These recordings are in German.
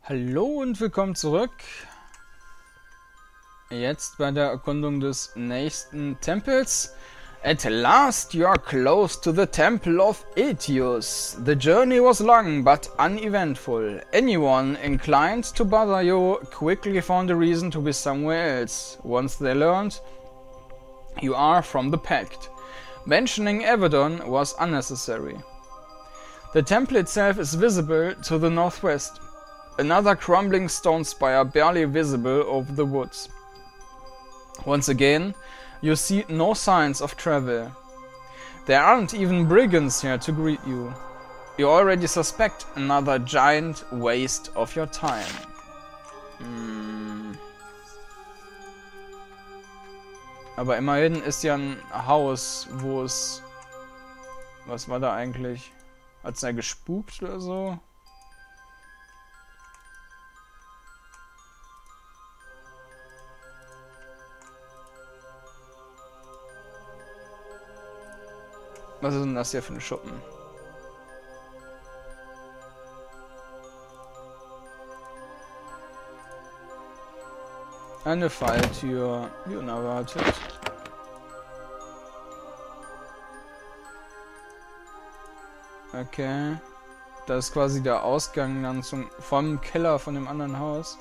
Hallo und willkommen zurück. Jetzt bei der Erkundung des nächsten Tempels. At last you are close to the Temple of Aetius. The journey was long but uneventful. Anyone inclined to bother you quickly found a reason to be somewhere else. Once they learned you are from the Pact. Mentioning Avedon was unnecessary. The temple itself is visible to the northwest. Another crumbling stone spire barely visible over the woods. Once again, you see no signs of travel. There aren't even brigands here to greet you. You already suspect another giant waste of your time. Aber immerhin ist ja ein Haus, wo es... Was war da eigentlich? Hat's da gespukt oder so? Was ist denn das hier für ein Schuppen? Eine Falltür, wie unerwartet. Okay. Das ist quasi der Ausgang dann vom Keller von dem anderen Haus.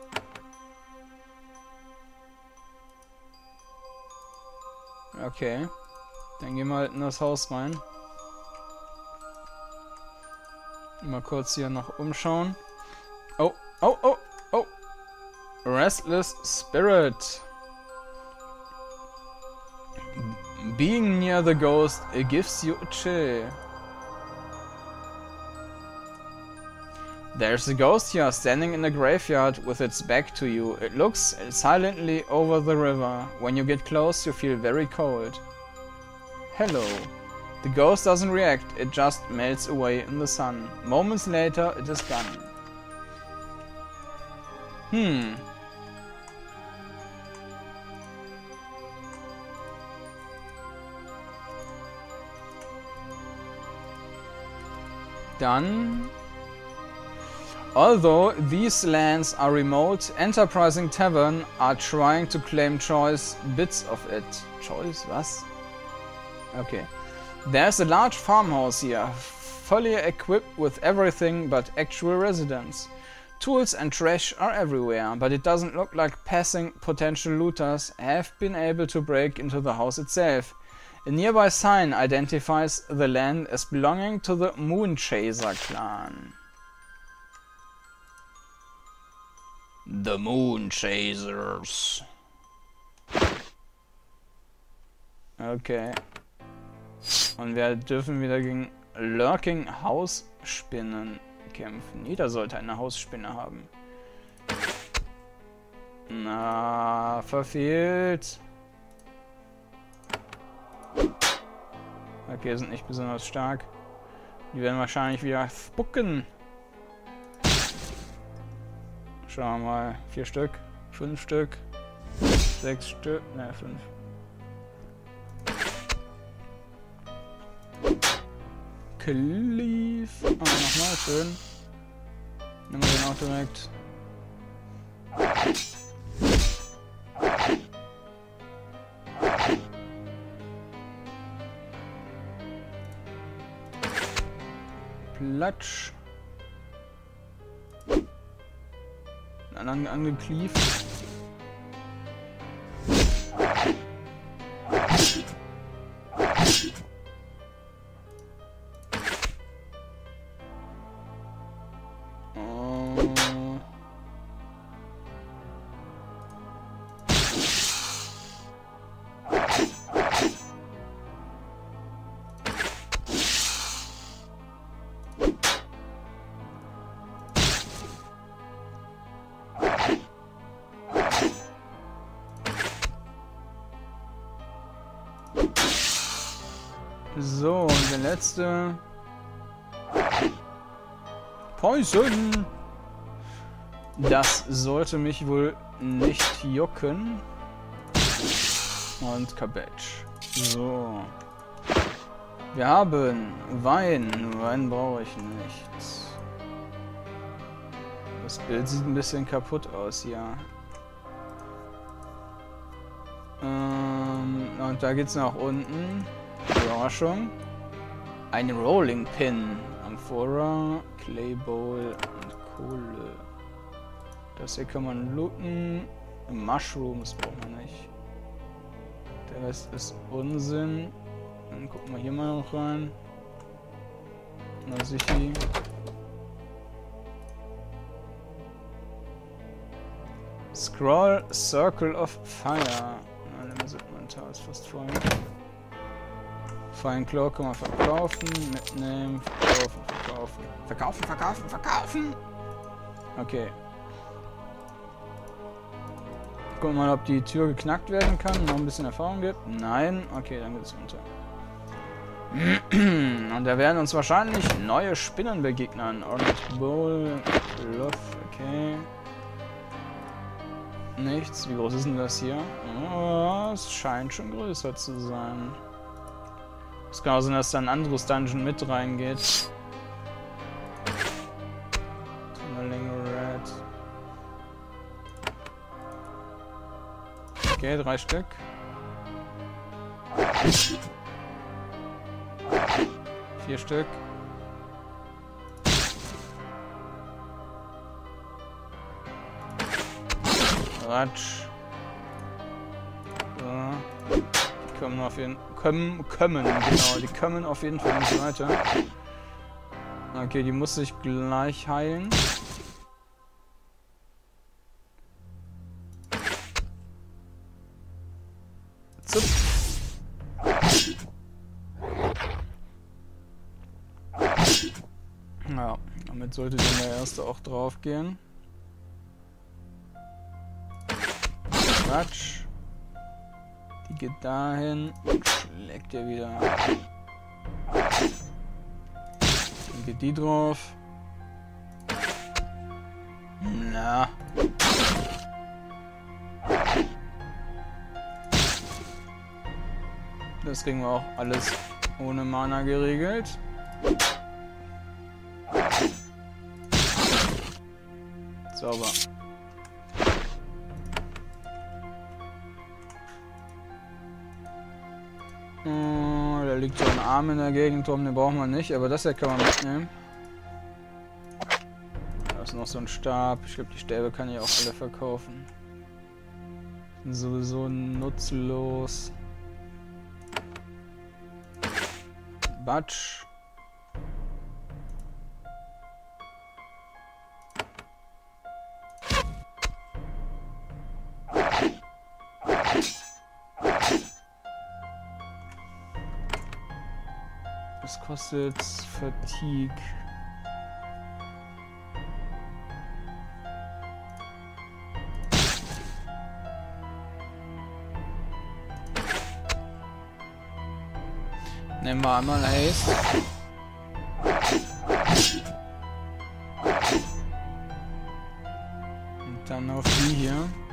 Okay. Dann gehen wir halt in das Haus rein. Mal kurz hier noch umschauen. Oh, oh, oh, oh. Restless Spirit. Being near the ghost gives you a chill. There's a ghost here standing in a graveyard with its back to you. It looks silently over the river. When you get close, you feel very cold. Hello. The ghost doesn't react, it just melts away in the sun. Moments later, it is gone. Dann... Although these lands are remote, enterprising tavern are trying to claim choice bits of it. Choice? Was? Okay. There's a large farmhouse here, fully equipped with everything but actual residents. Tools and trash are everywhere, but it doesn't look like passing potential looters have been able to break into the house itself. A nearby sign identifies the land as belonging to the Moonchaser clan. The Moonchasers. Okay. Und wir dürfen wieder gegen Lurking Hausspinnen kämpfen. Jeder sollte eine Hausspinne haben. Na, verfehlt. Okay, sind nicht besonders stark. Die werden wahrscheinlich wieder spucken. Schauen wir mal. 4 Stück, 5 Stück, 6 Stück, ne 5. Cleave. Ah, nochmal, schön. Nehmen wir den auch direkt. Platsch. Angeklieft. So, und der letzte. Poison! Das sollte mich wohl nicht jucken. Und Cabbage. So. Wir haben Wein. Wein brauche ich nicht. Das Bild sieht ein bisschen kaputt aus hier. Und da geht's nach unten. Überraschung. Ein Rolling Pin. Amphora, Clay Bowl und Kohle. Das hier kann man looten. Mushrooms braucht man nicht. Der Rest ist Unsinn. Dann gucken wir hier mal noch rein. Na sicher. Scroll Circle of Fire. Das Inventar ist fast voll. Fine Claw kann man verkaufen, mitnehmen, verkaufen, verkaufen. Verkaufen, verkaufen, verkaufen! Okay. Gucken wir mal, ob die Tür geknackt werden kann, noch ein bisschen Erfahrung gibt. Nein, okay, dann geht's runter. Und da werden uns wahrscheinlich neue Spinnen begegnen. Orange Bowl, Bluff, okay. Nichts. Wie groß ist denn das hier? Oh, es scheint schon größer zu sein. Es kann auch sein, dass da ein anderes Dungeon mit reingeht. Tunneling Red. Okay, 3 Stück. 4 Stück. Ratsch. So. Die kommen auf jeden Fall. Die kommen auf jeden Fall nicht weiter. Okay, die muss ich gleich heilen. Zup. Ja, damit sollte dann der erste auch drauf gehen. Quatsch. Die geht dahin. Schlägt ja wieder. Dann geht die drauf. Na. Das kriegen wir auch alles ohne Mana geregelt. Sauber. Da liegt so ein Arm in der Gegend rum, den brauchen wir nicht, aber das hier kann man mitnehmen. Da ist noch so ein Stab. Ich glaube, die Stäbe kann ich auch alle verkaufen. Sind sowieso nutzlos. Batsch. Das kostet Fatigue. Nehmen wir einmal Haste. Und dann auf die hier.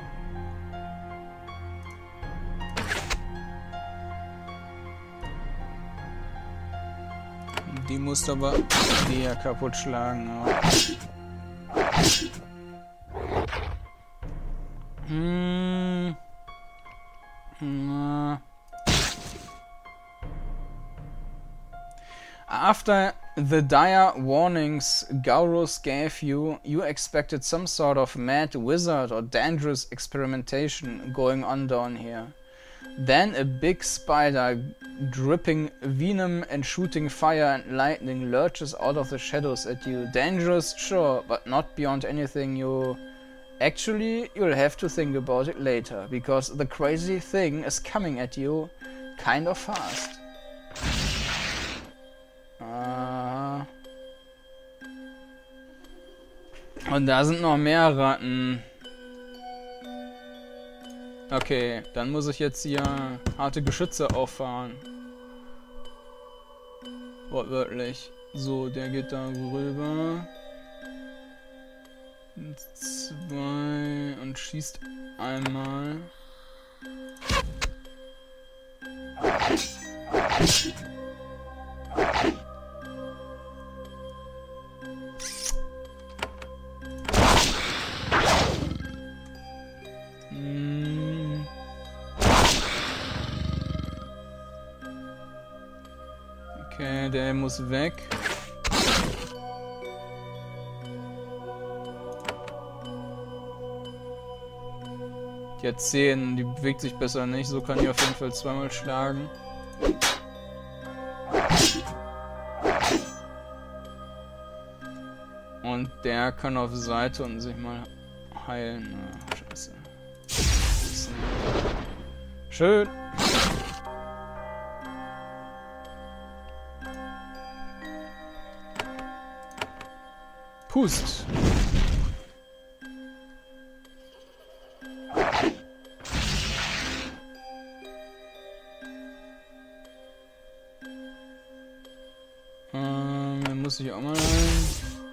Die muss aber die ja kaputt schlagen. After the dire warnings Gaurus gave you, you expected some sort of mad wizard or dangerous experimentation going on down here. Then a big spider, dripping venom and shooting fire and lightning, lurches out of the shadows at you. Dangerous, sure, but not beyond anything you... Actually, you'll have to think about it later, because the crazy thing is coming at you kind of fast. Und da sind noch mehr Ratten. Okay, dann muss ich jetzt hier harte Geschütze auffahren. Wortwörtlich. So, der geht da rüber. 2 und schießt einmal. Okay, der muss weg. Die hat 10, die bewegt sich besser nicht, so kann ich auf jeden Fall zweimal schlagen. Und der kann auf Seite und sich mal heilen. Oh, scheiße. Schön. Pust. Dann muss ich auch mal rein.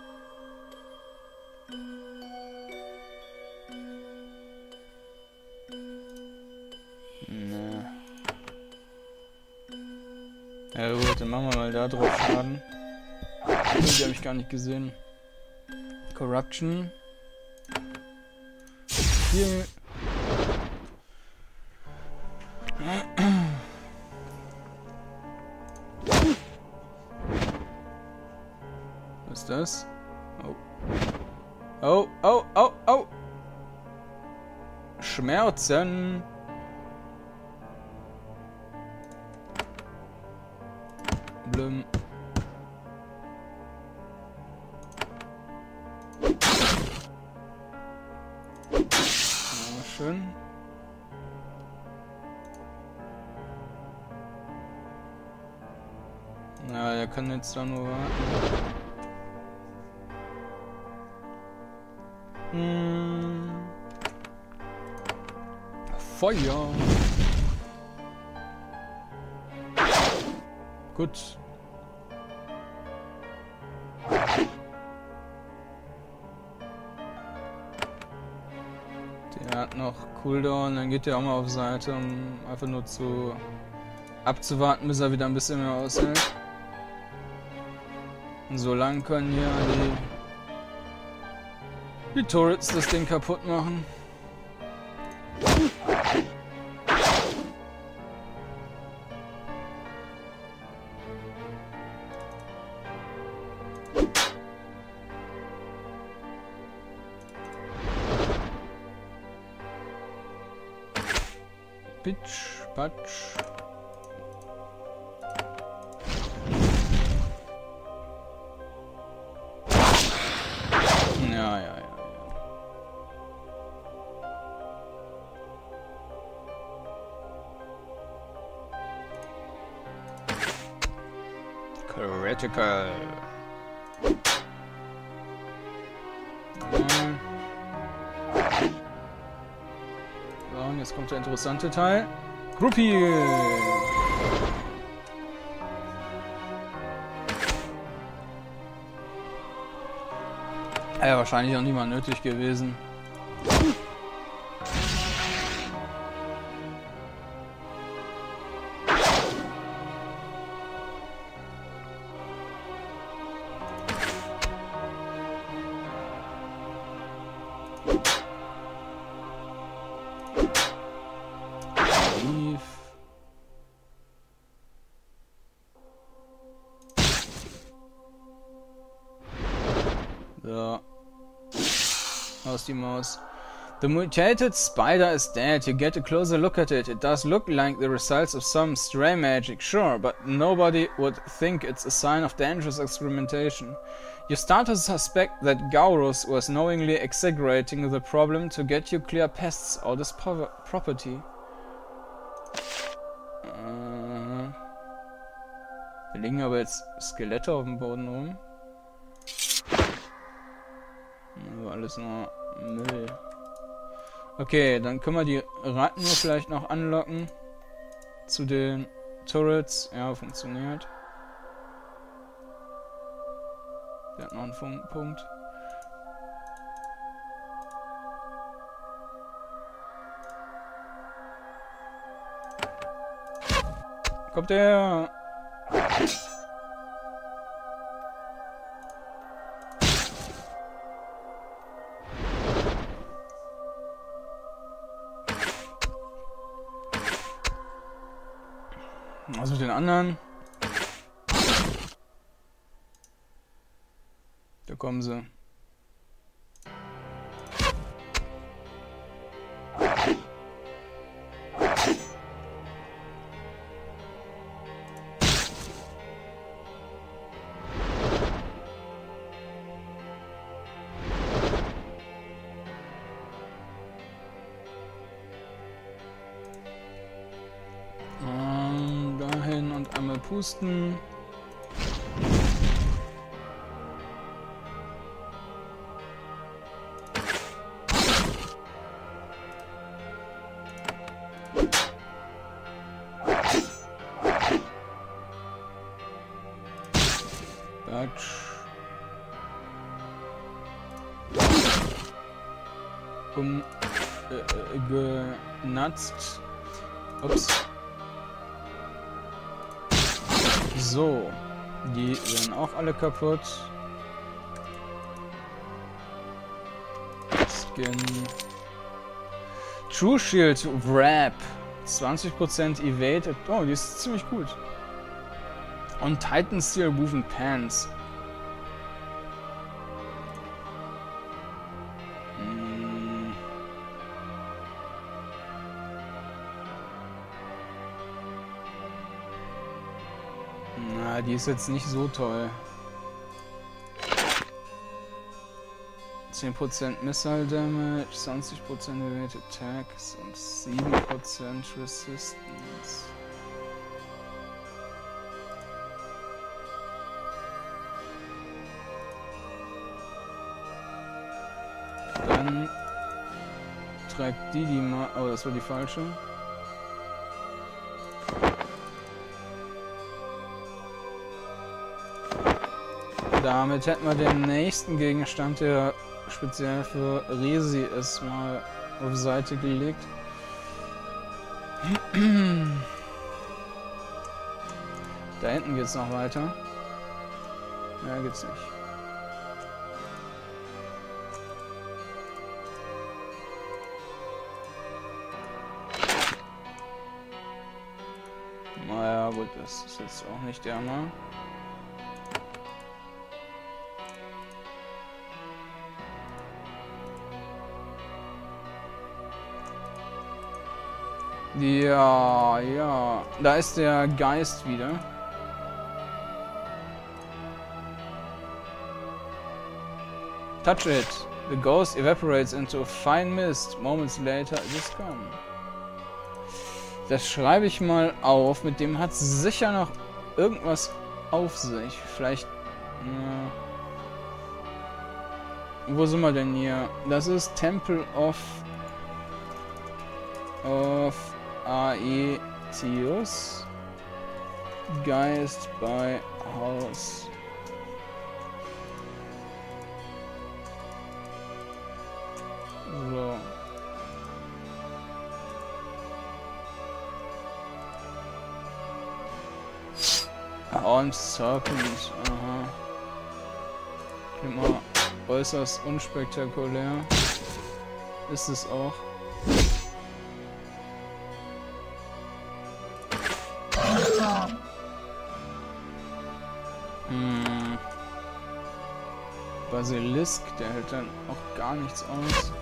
Ja gut, dann machen wir mal da drauf Schaden. Die habe ich gar nicht gesehen. Corruption. Hier. Was ist das? Oh. Oh, oh, oh, oh. Schmerzen. Blum. Ja, schön. Ja, der kann jetzt da nur warten. Feuer. Gut. Der hat noch Cooldown, dann geht der auch mal auf Seite, um einfach nur abzuwarten, bis er wieder ein bisschen mehr aushält. Und so lang können hier die Turrets das Ding kaputt machen. Pitsch, patsch. Ja. Critical. So, und jetzt kommt der interessante Teil. Groupie! Ja, wahrscheinlich auch nicht mal nötig gewesen. So. Aus die Maus. The mutated spider is dead. You get a closer look at it. It does look like the results of some stray magic, sure, but nobody would think it's a sign of dangerous experimentation. You start to suspect that Gaurus was knowingly exaggerating the problem to get you clear pests out of his property. Da liegen aber jetzt Skelette auf dem Boden rum. Also alles nur Müll. Okay, dann können wir die Ratten nur vielleicht noch anlocken. Zu den Turrets. Ja, funktioniert. Der hat noch einen Funkenpunkt. Kommt der? Was mit den anderen? kommen sie. Dahin und einmal pusten. Genutzt. Ups. So. Die werden auch alle kaputt. Skin. True Shield Wrap. 20% Evade. Oh, die ist ziemlich gut. Und Titan Steel Woven Pants. Na, die ist jetzt nicht so toll. 10% Missile Damage, 20% Evade Attacks und 7% Resistance. Dann trägt die mal. Oh, das war die falsche. Damit hätten wir den nächsten Gegenstand, der speziell für Resi ist, mal auf Seite gelegt. Da hinten geht's noch weiter. Ja, geht's nicht. Naja, gut, das ist jetzt auch nicht der Hammer. Ja, ja. Da ist der Geist wieder. Touch it. The ghost evaporates into a fine mist. Moments later it is gone. Das schreibe ich mal auf. Mit dem hat sicher noch irgendwas auf sich. Vielleicht... Wo sind wir denn hier? Das ist Temple of Aetius. Geist bei Haus. So. Armed Serpent. Aha. Klingt mal äußerst unspektakulär. Ist es auch. Basilisk, der hält dann auch gar nichts aus.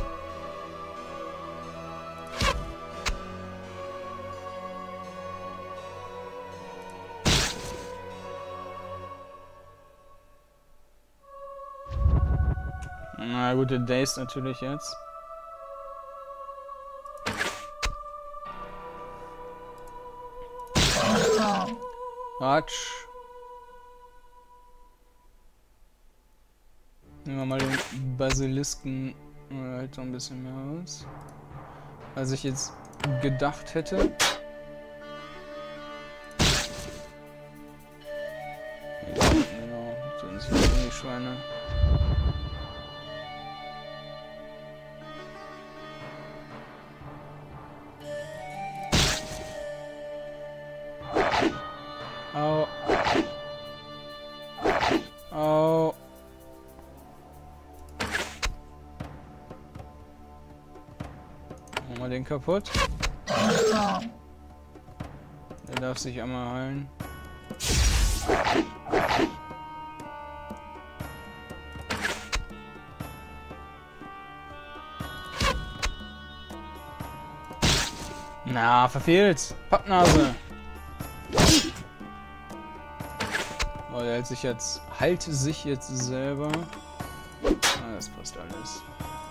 Na gut, der Daze natürlich jetzt. Quatsch. Nehmen wir mal den Basilisken halt so ein bisschen mehr aus, als ich jetzt gedacht hätte. Genau, sind sie die Schweine. Au. Au. Machen wir den kaputt. Der darf sich einmal heilen. Na, verfehlt. Pappnase. Oh, der hält sich jetzt selber. Ah, das passt alles.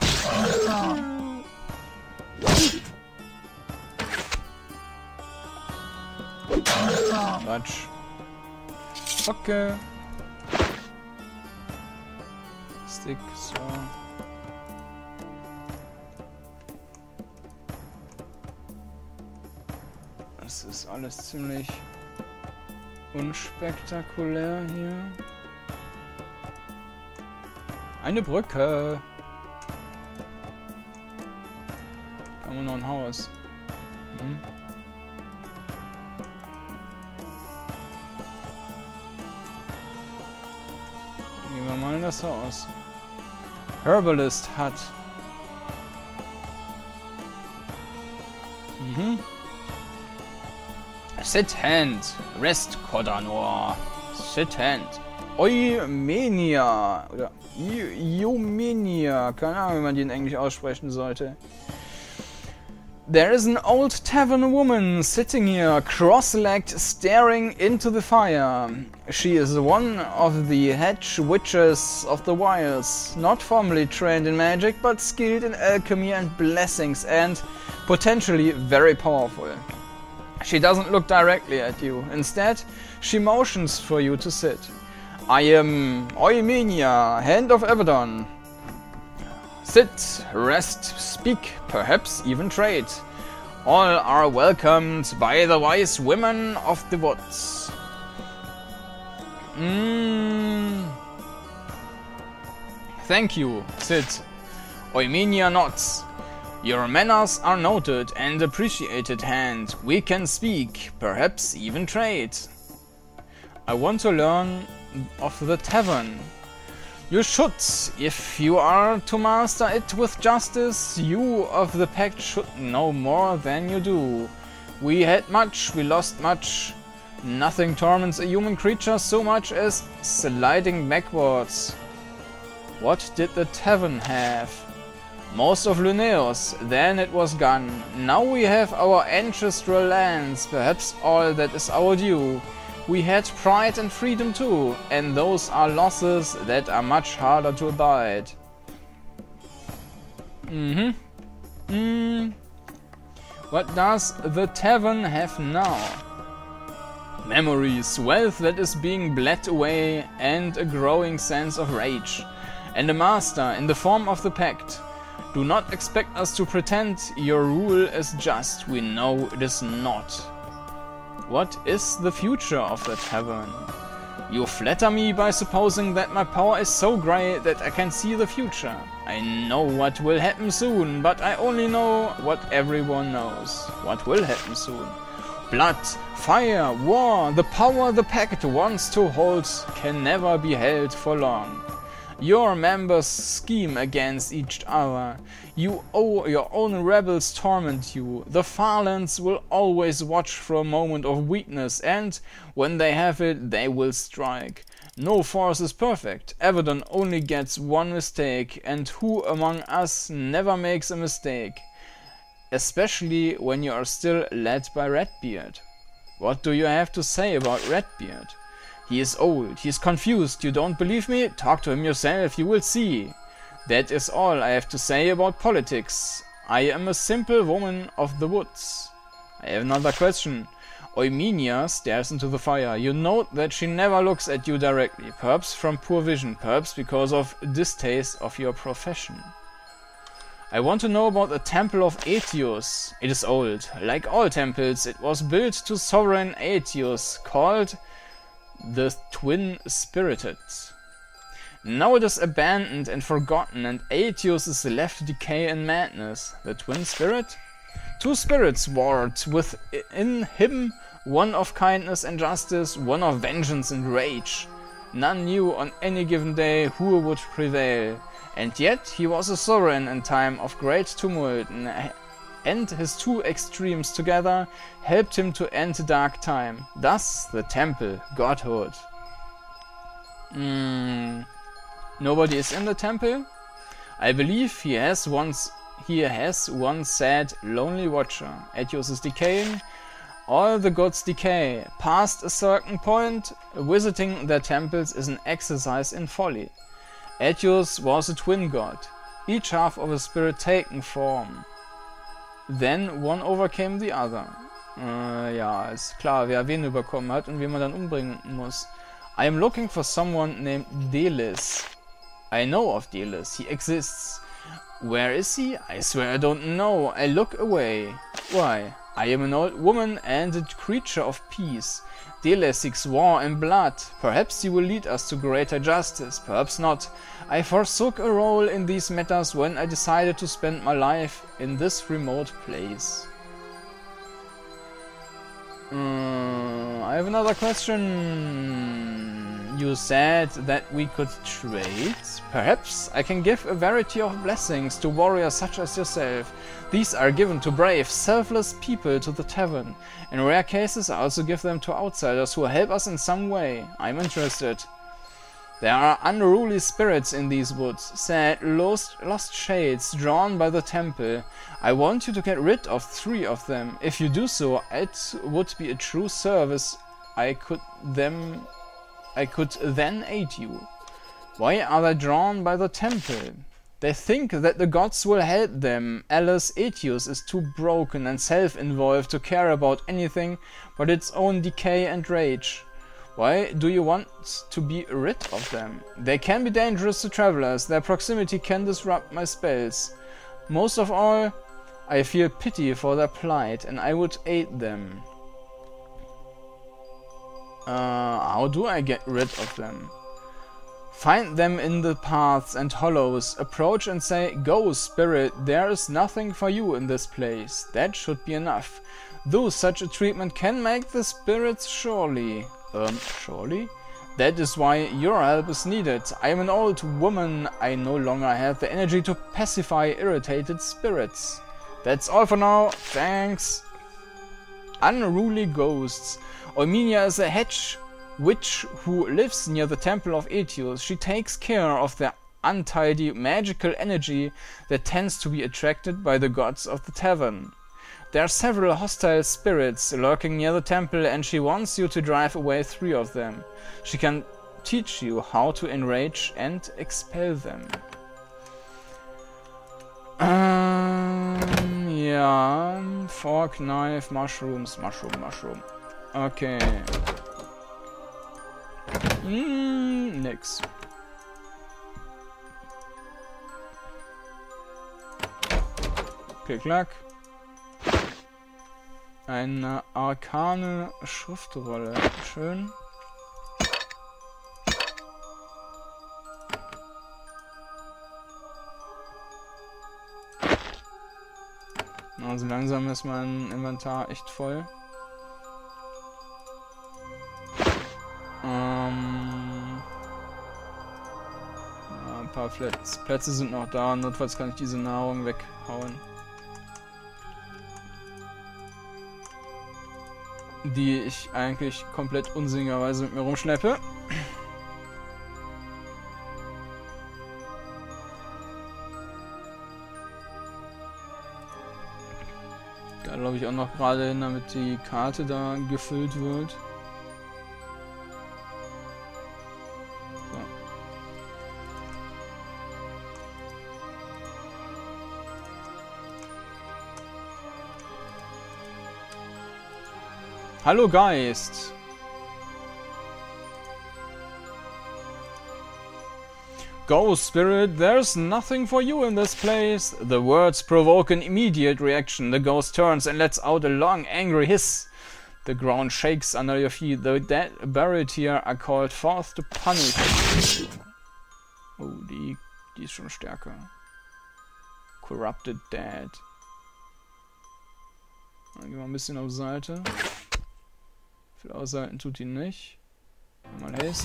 Quatsch. Okay. Stick, so. Das ist alles ziemlich unspektakulär hier. Eine Brücke. Haben wir noch ein Haus. Hm. Gehen wir mal in das Haus. Herbalist Hut. Mhm. Sit hand. Rest Kodanor. Sit hand. Eumenia. Oder Eumenia. Keine Ahnung, wie man die in Englisch aussprechen sollte. There is an old tavern woman sitting here, cross-legged, staring into the fire. She is one of the head witches of the wilds, not formally trained in magic, but skilled in alchemy and blessings, and potentially very powerful. She doesn't look directly at you. Instead, she motions for you to sit. I am Eumenia, Hand of Abaddon. Sit, rest, speak, perhaps even trade. All are welcomed by the wise women of the woods. Thank you, Sit. Eumenia nods. Your manners are noted and appreciated, Hand. We can speak, perhaps even trade. I want to learn of the tavern. You should. If you are to master it with justice, you of the pact should know more than you do. We had much, we lost much. Nothing torments a human creature so much as sliding backwards. What did the tavern have? Most of Luneos, then it was gone. Now we have our ancestral lands, perhaps all that is our due. We had pride and freedom too, and those are losses that are much harder to abide. What does the tavern have now? Memories, wealth that is being bled away, and a growing sense of rage. And a master in the form of the pact. Do not expect us to pretend your rule is just. We know it is not. What is the future of the tavern? You flatter me by supposing that my power is so great that I can see the future. I know what will happen soon, but I only know what everyone knows. What will happen soon? Blood, fire, war, the power the pact wants to hold can never be held for long. Your members scheme against each other. Your own rebels torment you. The Farlands will always watch for a moment of weakness, and when they have it, they will strike. No force is perfect. Abaddon only gets one mistake, and who among us never makes a mistake? Especially when you are still led by Redbeard. What do you have to say about Redbeard? He is old, he is confused, you don't believe me? Talk to him yourself, you will see. That is all I have to say about politics. I am a simple woman of the woods. I have another question. Eumenia stares into the fire. You note that she never looks at you directly, perhaps from poor vision, perhaps because of distaste of your profession. I want to know about the Temple of Aetius. It is old. Like all temples, it was built to sovereign Aetius, called the Twin-Spirited. Now it is abandoned and forgotten, and Aetius is left to decay in madness. The Twin Spirit? Two spirits warred within him, one of kindness and justice, one of vengeance and rage. None knew on any given day who would prevail, and yet he was a sovereign in time of great tumult, and his two extremes together helped him to end the dark time. Thus the temple, godhood. Nobody is in the temple? I believe he has once he has once said, lonely watcher, Etios is decaying, all the gods decay. Past a certain point, visiting their temples is an exercise in folly. Etios was a twin god, each half of a spirit taken form. Then one overcame the other. Ja, ist klar, wer wen überkommen hat und wen man dann umbringen muss. I am looking for someone named Delis. I know of Delis, he exists. Where is he? I swear I don't know. I look away. Why? I am an old woman and a creature of peace. Delis seeks war and blood. Perhaps he will lead us to greater justice, perhaps not. I forsook a role in these matters when I decided to spend my life in this remote place. I have another question. You said that we could trade? Perhaps I can give a variety of blessings to warriors such as yourself. These are given to brave, selfless people to the tavern. In rare cases I also give them to outsiders who help us in some way. I'm interested. There are unruly spirits in these woods, sad, lost shades drawn by the temple. I want you to get rid of 3 of them. If you do so, it would be a true service. I could then aid you. Why are they drawn by the temple? They think that the gods will help them. Alas, Etios is too broken and self-involved to care about anything but its own decay and rage. Why do you want to be rid of them? They can be dangerous to travelers. Their proximity can disrupt my spells. Most of all, I feel pity for their plight and I would aid them. How do I get rid of them? Find them in the paths and hollows. Approach and say, "Go, spirit, there is nothing for you in this place." That should be enough. Though such a treatment can make the spirits surely. Surely? That is why your help is needed. I am an old woman. I no longer have the energy to pacify irritated spirits. That's all for now. Thanks. Unruly ghosts. Eumenia is a hedge witch who lives near the temple of Etios. She takes care of the untidy magical energy that tends to be attracted by the gods of the tavern. There are several hostile spirits lurking near the temple and she wants you to drive away 3 of them. She can teach you how to enrage and expel them. Ja, fork, knife, mushrooms, mushroom. Okay. Nix. Klick-Klack. Eine arkane Schriftrolle. Schön. Also langsam ist mein Inventar echt voll. Ja, ein paar Plätze sind noch da. Notfalls kann ich diese Nahrung weghauen. Die ich eigentlich komplett unsinnigerweise mit mir rumschleppe. Da glaube ich auch noch gerade hin, damit die Karte da gefüllt wird. So. Hallo Geist! Go, spirit, there's nothing for you in this place. The words provoke an immediate reaction. The ghost turns and lets out a long, angry hiss. The ground shakes under your feet. The dead buried here are called forth to punish you. Oh, die ist schon stärker. Corrupted Dead. Dann gehen wir ein bisschen auf Seite. Viel aushalten tut ihn nicht. Mal Haste.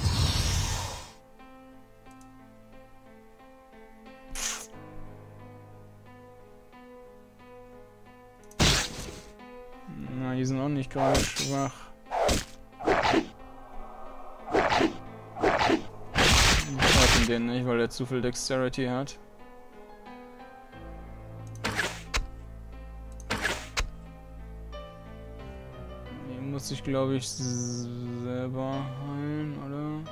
Na, die sind auch nicht gerade schwach. Wir treffen den nicht, weil er zu viel Dexterity hat. muss ich, glaube ich, selber heilen, oder?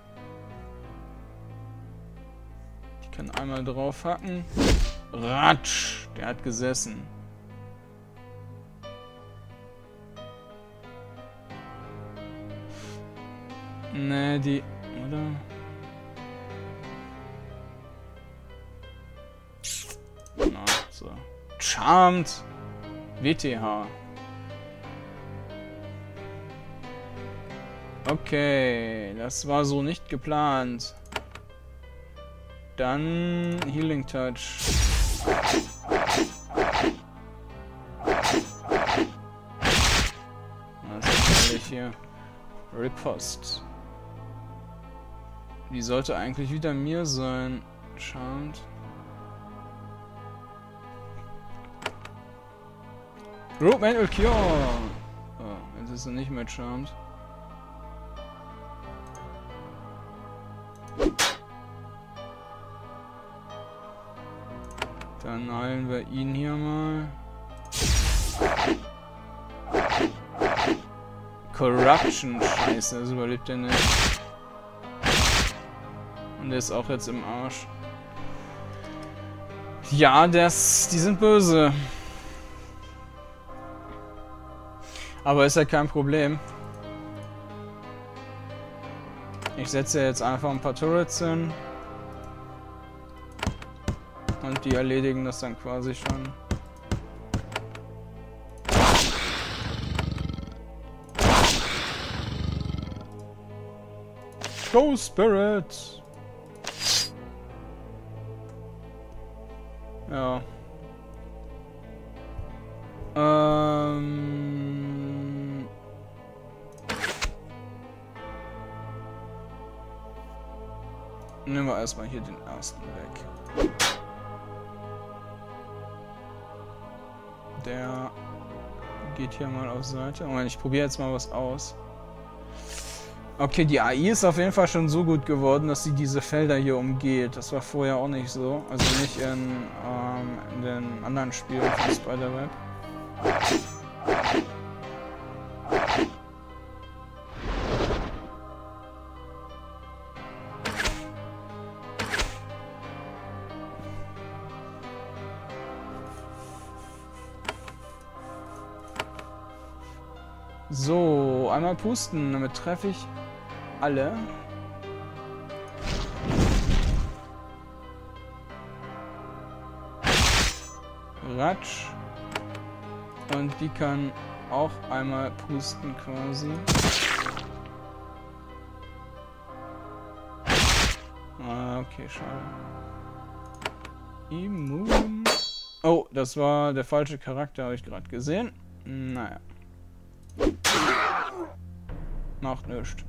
Ich kann einmal drauf hacken. Ratsch! Der hat gesessen. Ne, die... Oder? Na, so. Charmed! WTH. Okay, das war so nicht geplant. Dann Healing Touch. Was ist eigentlich hier? Riposte. Die sollte eigentlich wieder mir sein. Charmed. Rope Manual Cure! Oh, jetzt ist er nicht mehr charmed. Dann heilen wir ihn hier mal. Corruption, scheiße, das überlebt er nicht. Und der ist auch jetzt im Arsch. Ja, die sind böse. Aber ist ja kein Problem. Ich setze jetzt einfach ein paar Turrets hin. Und die erledigen das dann quasi schon. Go Spirit! Ja. Nehmen wir erstmal hier den ersten weg. Der geht hier mal auf Seite. Moment, ich probiere jetzt mal was aus. Okay, die AI ist auf jeden Fall schon so gut geworden, dass sie diese Felder hier umgeht. Das war vorher auch nicht so. Also nicht in den anderen Spielen von Spiderweb. So, einmal pusten, damit treffe ich alle. Ratsch. Und die kann auch einmal pusten quasi. Ah, okay, schade. Immun. Oh, das war der falsche Charakter, habe ich gerade gesehen. Naja. Macht nichts.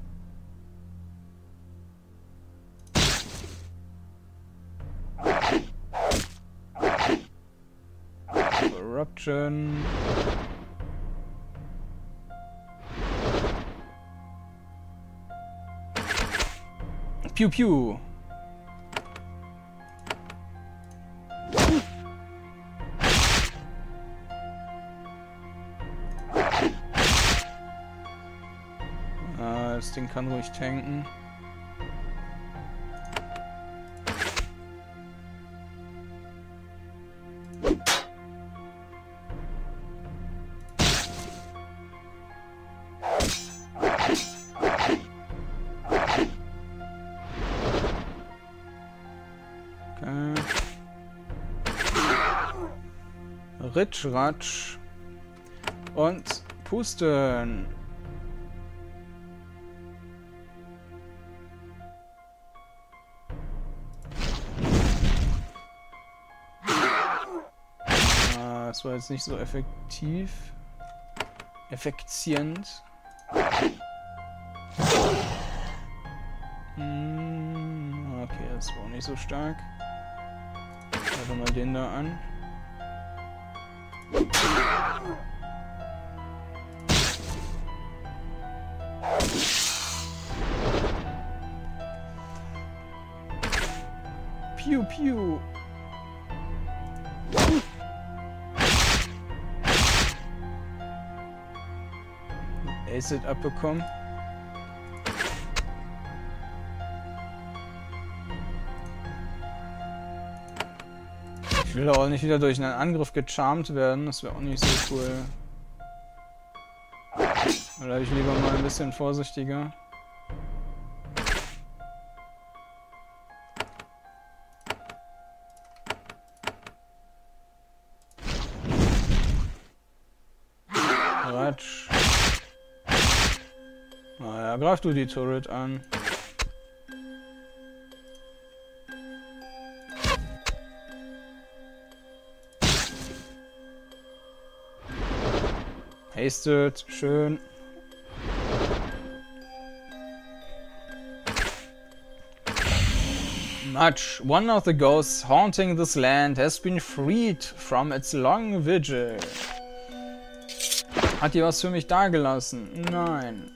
Corruption. Piu piu. Das Ding kann ruhig tanken. Okay. Ritsch, ratsch. Und pusten. Das war jetzt nicht so effektiv. Effizient. Okay, das war auch nicht so stark. Schauen wir mal den da an. Piu piu. Acid abbekommen. Ich will auch nicht wieder durch einen Angriff gecharmt werden, das wäre auch nicht so cool. Da bleibe ich lieber mal ein bisschen vorsichtiger. Ratsch. Naja, greif du die Turret an. Hasted, schön. Much. One of the ghosts haunting this land has been freed from its long vigil. Hat die was für mich dagelassen? Nein.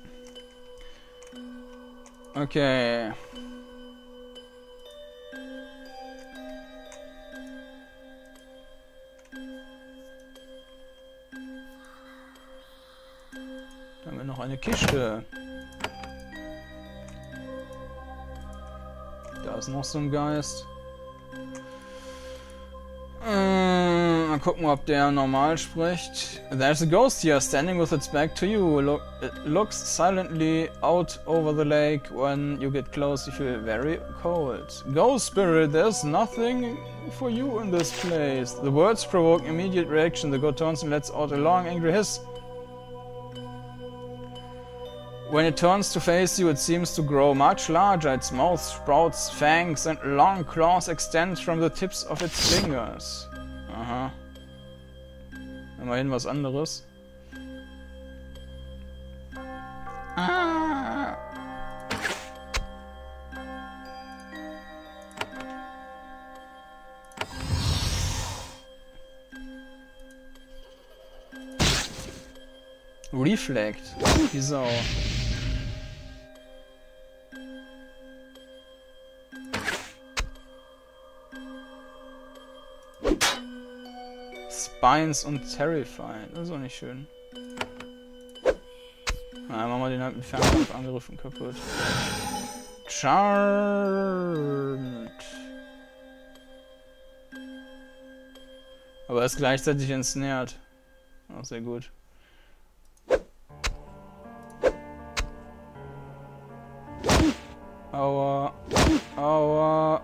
Okay. Da haben wir noch eine Kiste. Da ist noch so ein Geist. Mal gucken, ob der normal spricht. There's a ghost here standing with its back to you. It looks silently out over the lake. When you get close, you feel very cold. Ghost spirit, there's nothing for you in this place. The words provoke immediate reaction. The god turns and lets out a long, angry hiss. When it turns to face you, it seems to grow much larger. Its mouth sprouts fangs and long claws extend from the tips of its fingers. Aha. Immerhin was anderes. Ah. Reflect. Die Sau. Spines und Terrified. Das ist auch nicht schön. Na, machen wir den halt mit Fernkampfangriffen kaputt. Charmed. Aber er ist gleichzeitig ensnared. Auch sehr gut. Aua. Aua.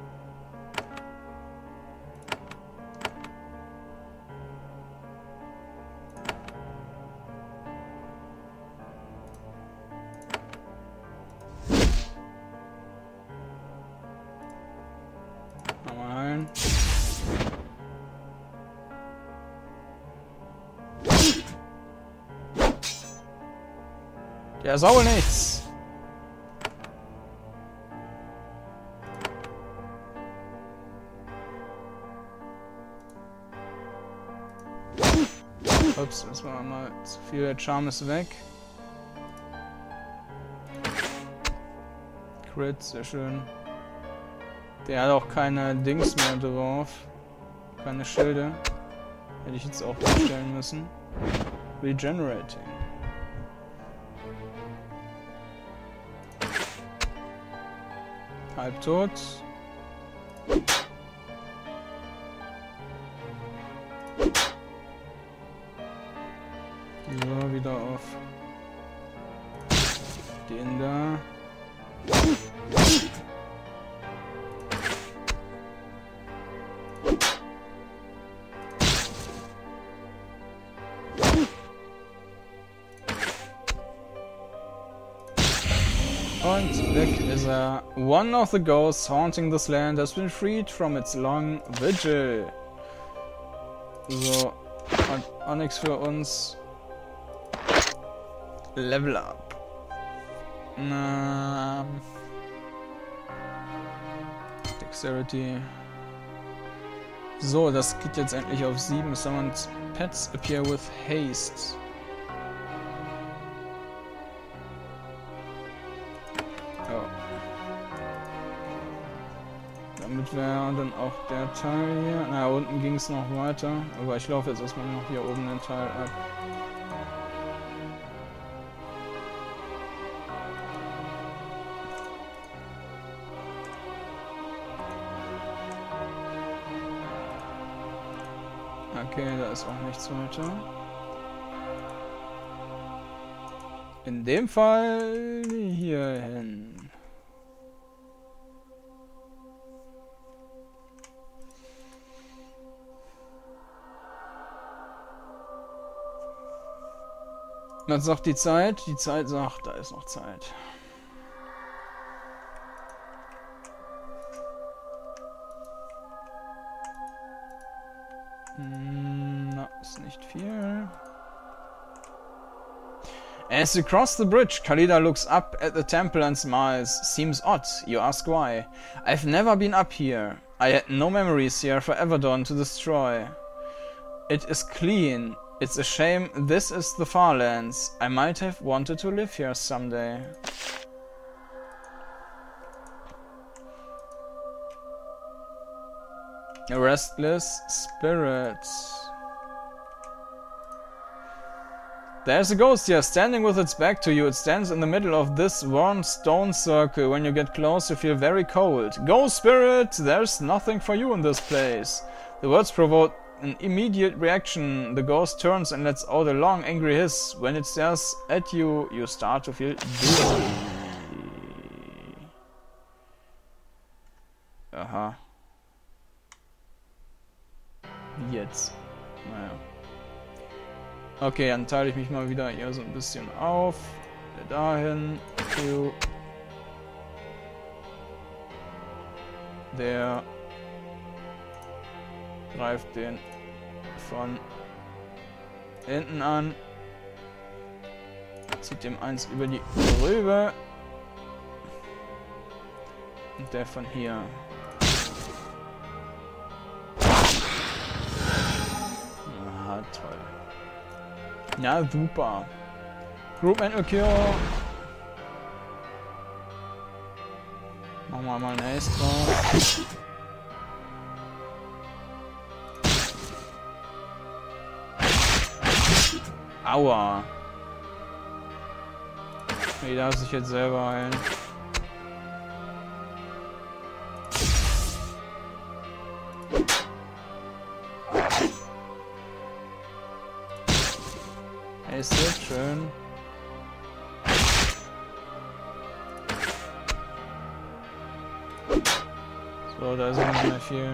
Der ist auch nichts. Ups, das war mal zu viel. Der Charme ist weg. Crit, sehr schön. Der hat auch keine Dings mehr drauf. Keine Schilde. Hätte ich jetzt auch bestellen müssen. Regenerating. Halbtot. So, wieder auf den da. Und weg ist er. One of the ghosts haunting this land has been freed from its long vigil. So, und auch nichts für uns. Level up. Dexterity. So, das geht jetzt endlich auf 7. Someone's pets appear with haste. Damit wäre dann auch der Teil hier. Na, unten ging es noch weiter. Aber ich laufe jetzt erstmal noch hier oben den Teil ab. Okay, da ist auch nichts weiter. In dem Fall hier hin. Was sagt die Zeit? Die Zeit sagt, da ist noch Zeit. Na, ist nicht viel. As you cross the bridge, Khalida looks up at the temple and smiles. Seems odd. You ask why. I've never been up here. I had no memories here for Everdon to destroy. It is clean. It's a shame this is the Farlands. I might have wanted to live here someday. A restless spirit. There's a ghost here, standing with its back to you. It stands in the middle of this worn stone circle. When you get close, you feel very cold. Ghost spirit, there's nothing for you in this place. The words provoke an immediate reaction. The ghost turns and lets out a long, angry hiss. When it stares at you, you start to feel dizzy. Aha. Wie jetzt? Naja. Okay, dann teile ich mich mal wieder hier so ein bisschen auf. Dahin. Der greift den von hinten an. Zieht dem eins über die Rübe. Und der von hier. Aha, toll. Ja, super. Group Mental Kill. Machen wir mal einen Ace drauf. Aua. Nee, darf sich jetzt selber heilen. Ist das schön. So, da ist nicht mehr viel.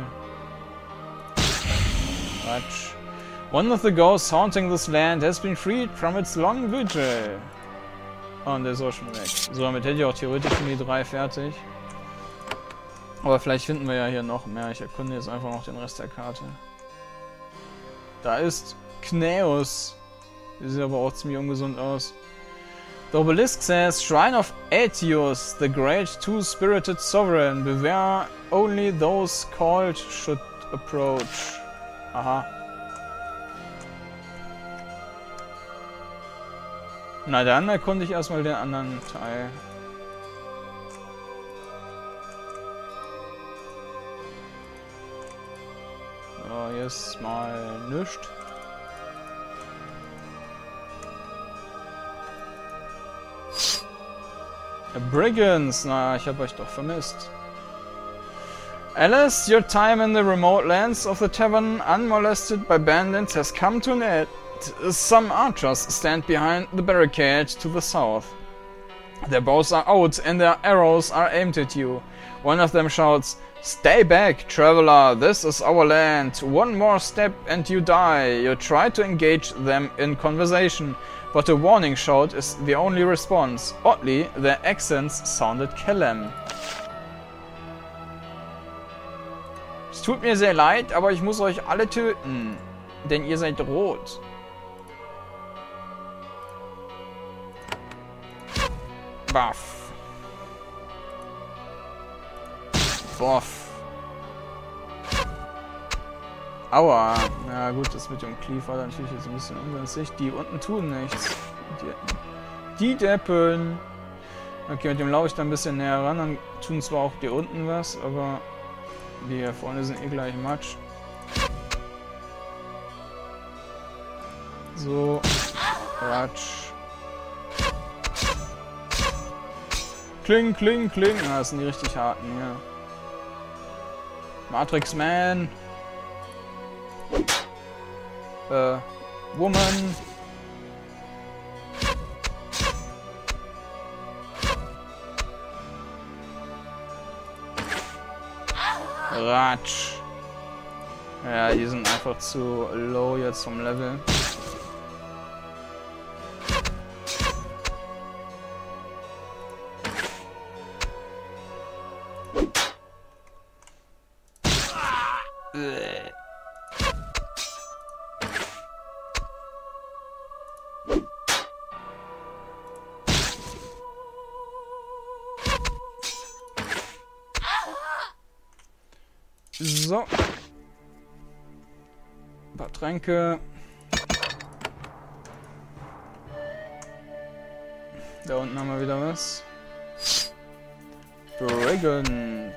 Quatsch. One of the ghosts haunting this land has been freed from its long vigil. Oh, und der ist auch schon weg. So, damit hätte ich auch theoretisch schon die 3 fertig. Aber vielleicht finden wir ja hier noch mehr. Ich erkunde jetzt einfach noch den Rest der Karte. Da ist Knaeus. Die sieht aber auch ziemlich ungesund aus. The obelisk says, Shrine of Aetius, the great two-spirited sovereign. Beware, only those called should approach. Aha. Na dann erkunde ich erstmal den anderen Teil. So, hier ist mal nichts. Brigands, na, ich hab euch doch vermisst. Alice, your time in the remote lands of the tavern, unmolested by bandits, has come to an end. Some archers stand behind the barricade to the south. Their bows are out and their arrows are aimed at you. One of them shouts, "Stay back, traveler, this is our land. One more step and you die." You try to engage them in conversation, but a warning shout is the only response. Oddly, their accents sounded Kelem. Es tut mir sehr leid, aber ich muss euch alle töten, denn ihr seid rot. Buff. Buff. Aua. Na gut, das mit dem Cleave war natürlich jetzt ein bisschen ungünstig. Die unten tun nichts. Die Deppen. Okay, mit dem laufe ich da ein bisschen näher ran. Dann tun zwar auch die unten was, aber die hier vorne sind eh gleich Matsch. So. Ratsch. Kling, kling, kling. Ah, das sind die richtig harten hier. Matrix Man. Woman. Ratsch. Ja, die sind einfach zu low jetzt vom Level. So. Ein paar Tränke. Da unten haben wir wieder was. Brigand.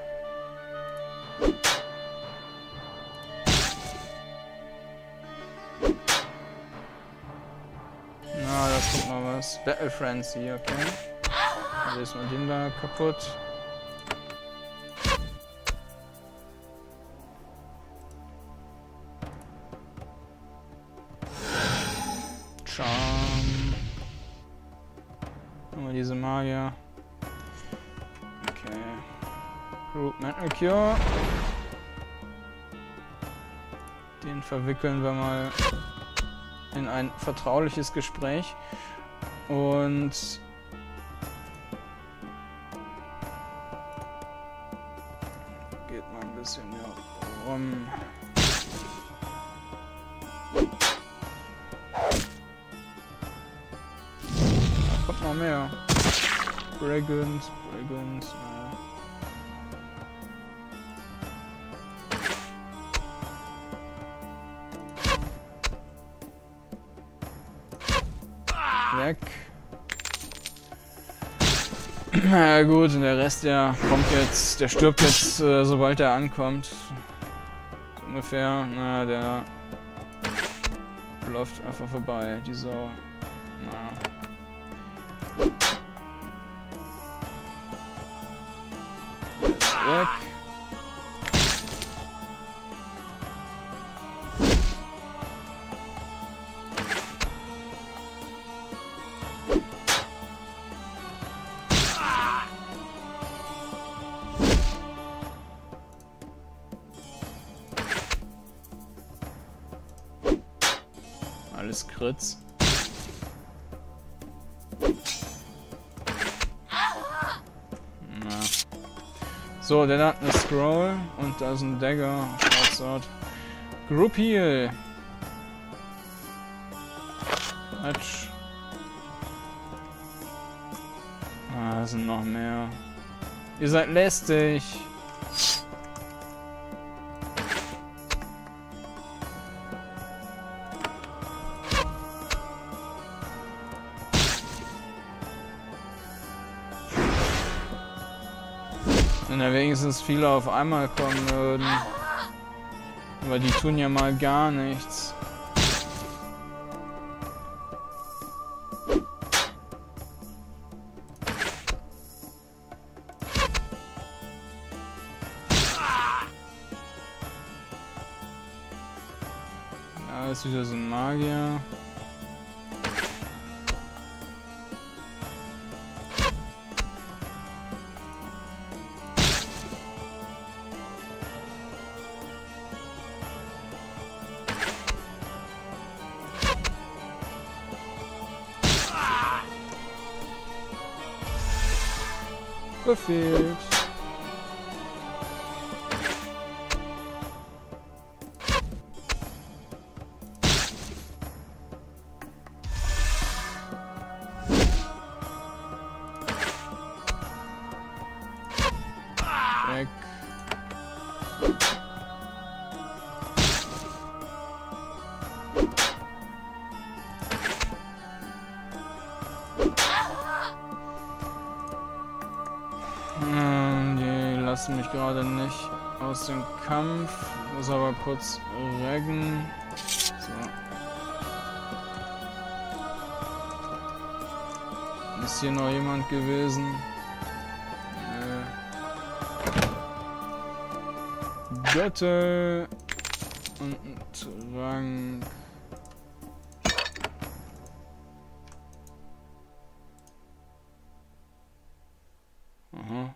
Na, da kommt noch was. Battle Frenzy, okay. Dann ist mal den da kaputt. Charm. Nochmal diese Magier. Okay. Root Metal Cure. Den verwickeln wir mal in ein vertrauliches Gespräch. Und geht mal ein bisschen hier rum. Da kommt noch mehr. Brigand. Ja. Weg. Na gut, und der Rest, der kommt jetzt, der stirbt jetzt, sobald er ankommt. Ungefähr. Na, der läuft einfach vorbei, die Sau. Na. Der ist weg. Alles Crits. Na. So, der hat eine Scroll und da ist ein Dagger. Schwarzart. Group Heal. Quatsch. Ah, da sind noch mehr. Ihr seid lästig. Wenn da wenigstens viele auf einmal kommen würden. Aber die tun ja mal gar nichts. Da ist wieder so ein Magier. Verfehlt. Weg. Die lassen mich gerade nicht aus dem Kampf. Muss aber kurz reggen. So. Ist hier noch jemand gewesen? Göttel. Und ein Trank. Aha.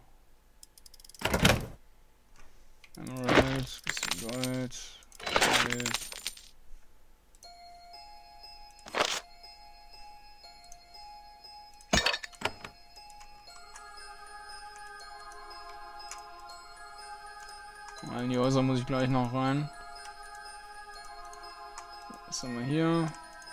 Emerald, bisschen Gold. Okay. In die Häuser muss ich gleich noch rein. Was haben wir hier?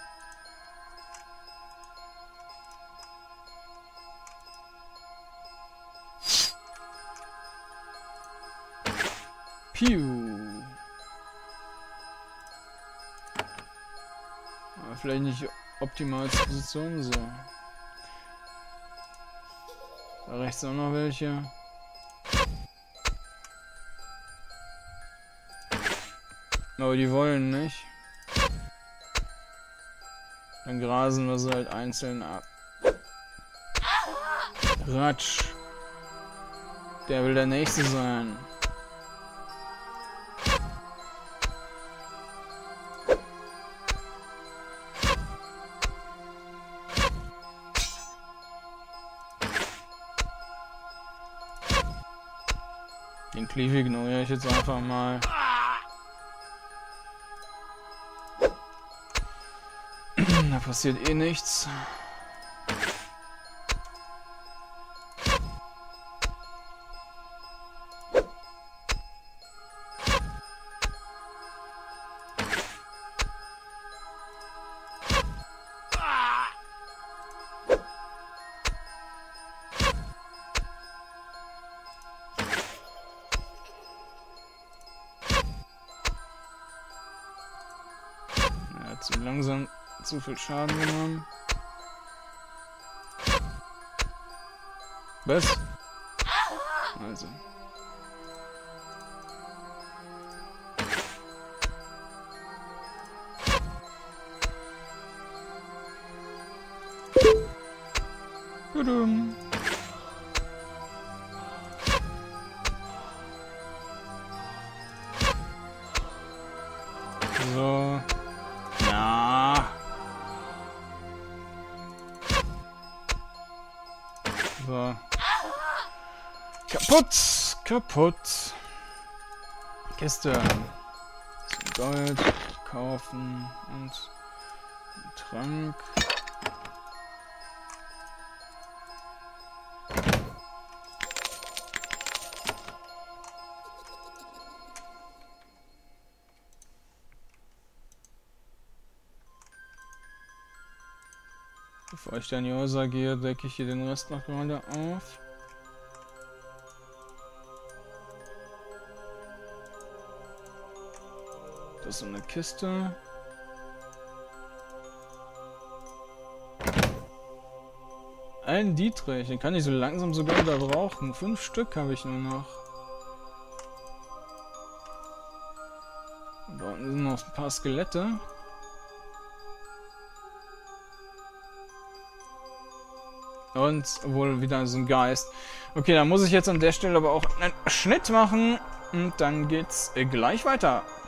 Piu. Aber vielleicht nicht optimal zur Position, so. Da rechts auch noch welche. Aber die wollen nicht. Dann grasen wir sie halt einzeln ab. Ratsch. Der will der Nächste sein. Den Cleave ignoriere ich jetzt einfach mal. Da passiert eh nichts. Er hat zu langsam zu viel Schaden genommen. Was? Also. Tudum. So. Ja. So. Kaputt! Kaputt! Kiste. Gold kaufen und einen Trank. Bevor ich dann Josa gehe, decke ich hier den Rest noch gerade auf. Das ist so eine Kiste. Ein Dietrich, den kann ich so langsam sogar wieder brauchen. 5 Stück habe ich nur noch. Und da unten sind noch ein paar Skelette. Und wohl wieder so ein Geist. Okay, dann muss ich jetzt an der Stelle aber auch einen Schnitt machen. Und dann geht's gleich weiter.